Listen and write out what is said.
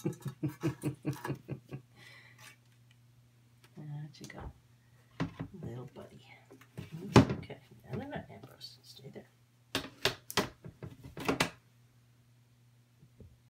Out you go, little buddy. Okay, another apple.